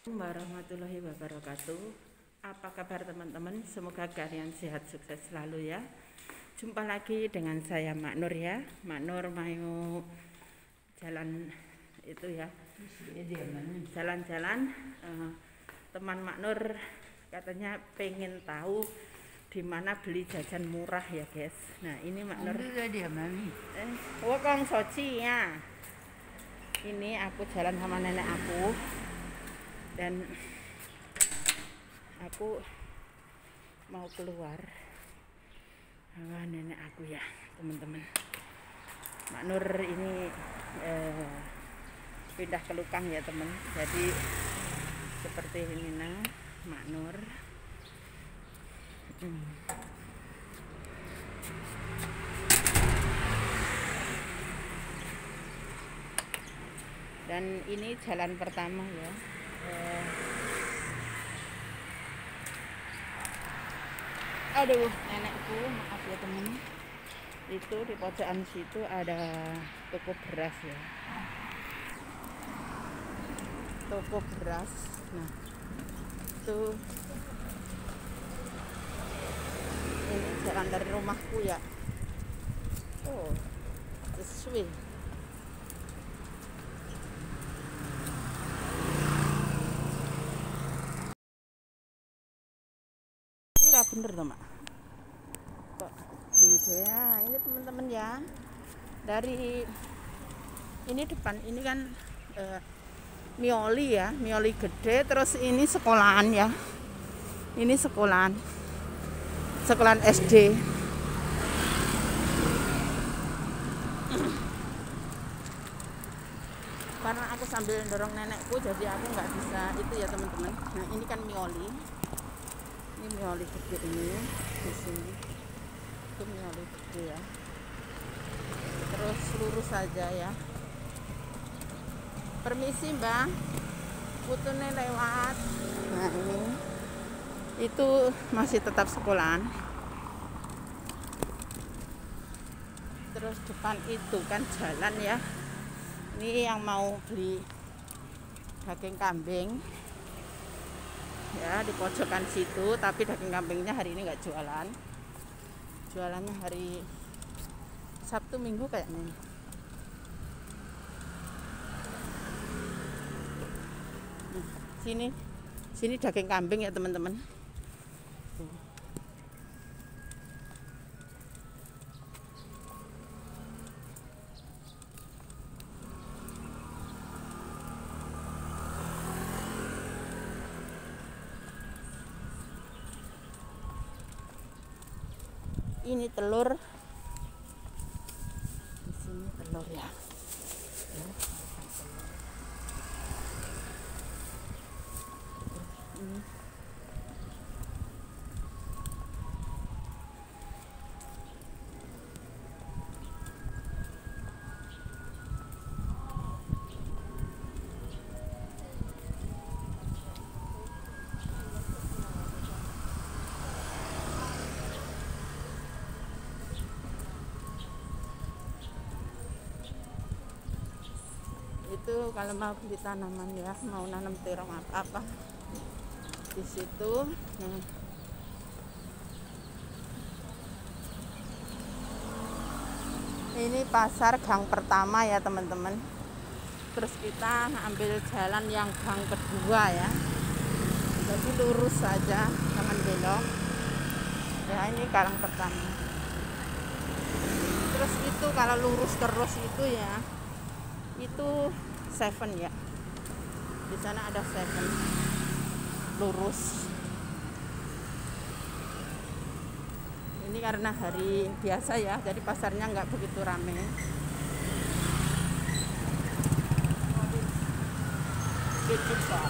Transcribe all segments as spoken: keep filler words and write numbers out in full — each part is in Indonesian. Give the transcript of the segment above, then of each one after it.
Warahmatullahi wabarakatuh. Apa kabar teman-teman? Semoga kalian sehat sukses selalu ya. Jumpa lagi dengan saya Mak Nur ya. Mak Nur mau jalan itu ya. Jalan-jalan. Uh, teman Mak Nur katanya pengen tahu di mana beli jajan murah ya guys. Nah ini Mak Nur. Eh, wokong soci ya. Ini aku jalan sama nenek aku. Dan aku mau keluar sama nenek aku ya teman-teman. Mak Nur ini eh, pindah ke Lukang ya teman. Jadi seperti ini nah Mak Nur. hmm. Dan ini jalan pertama ya. Eh, aduh nenekku maaf ya temen, itu di pojokan situ ada toko beras ya, toko beras. Nah itu ini jalan dari rumahku ya. Oh sesuai. Ini bener tuh mak kok beli ya ini teman-teman ya, dari ini depan ini kan eh, mioli ya, mioli gede, terus ini sekolahan ya, ini sekolahan sekolahan S D. Karena aku sambil dorong nenekku jadi aku nggak bisa itu ya teman-teman. Nah ini kan mioli, ini mioli gede ini di sini, itu mioli gede ya. Terus lurus saja ya. Permisi mbak, putune lewat. Nah ini itu masih tetap sekolahan. Terus depan itu kan jalan ya. Ini yang mau beli daging kambing ya di pojokan situ, tapi daging kambingnya hari ini nggak jualan, jualannya hari Sabtu Minggu kayaknya. Nah, sini sini daging kambing ya teman-teman. Ini telur, di sini telur ya. Ini itu kalau mau beli tanaman ya, mau nanam terong apa-apa di situ. Nah, ini pasar gang pertama ya teman-teman. Terus kita ambil jalan yang gang kedua ya. Jadi lurus saja, jangan belok. Ya ini gang pertama. Terus itu kalau lurus terus itu ya, itu Seven ya, di sana ada Seven, lurus. Ini karena hari biasa ya, jadi pasarnya nggak begitu ramai. Sedikit Pak.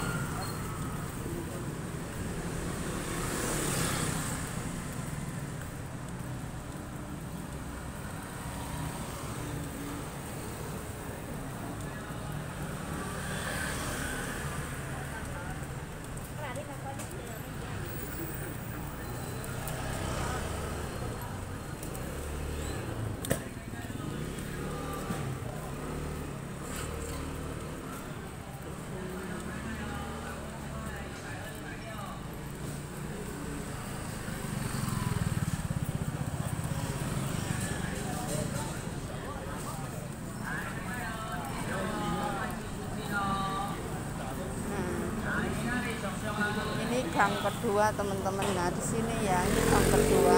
gang kedua teman-teman. Nah di sini ya, ini gang kedua.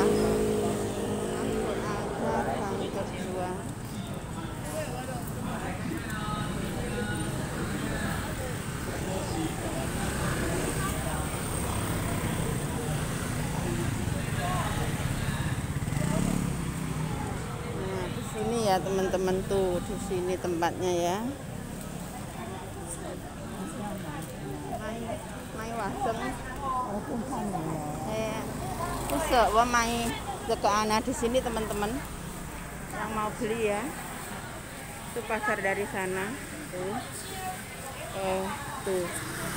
Ada gang kedua. Nah di sini ya teman-teman, tuh di sini tempatnya ya. Mai wasem. Eh, usah wa mai ke ana di sini teman-teman. Yang mau beli ya. Itu pasar dari sana. Tuh. Oh, tuh.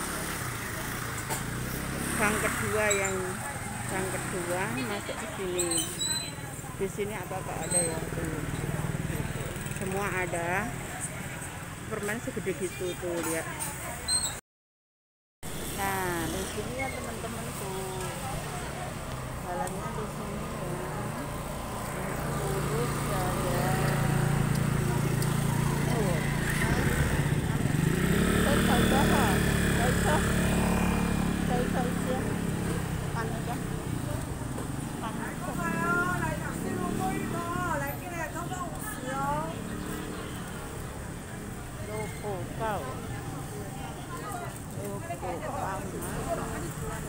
Gang kedua yang gang kedua masuk ke sini. Di sini apa-apa ada ya, tuh. Semua ada. Permen segede gitu tuh, lihat. Nah, di sini ya teman-teman tuh. Jalannya di sini ya. Lurus saja. Oh. Saya tahu dah. Saya tahu. Saya tahu sih. Panas ya. Panas. Loko kau. Loko panas.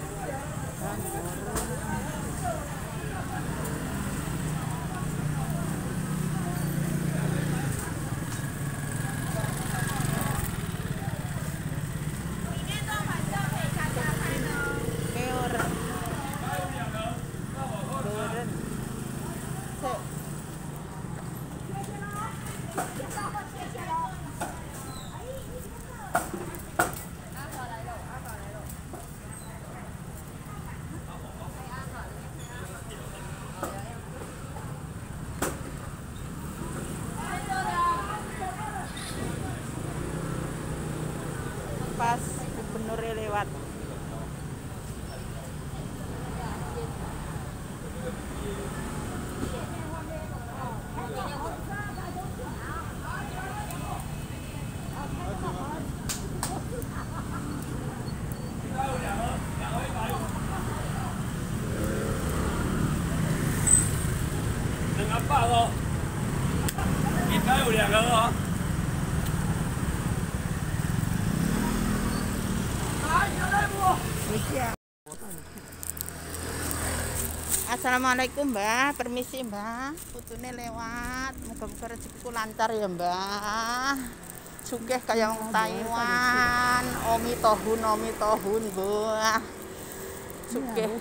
Pas gubernur lewat. Assalamualaikum Mbak, permisi Mbak, putune lewat, muga-muga rezekiku lancar ya Mbak. Sugih kaya wong Taiwan, omi tohun, omi tohun Mbak. Sugih.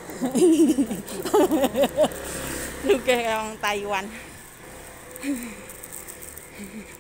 Sugih kaya wong Taiwan.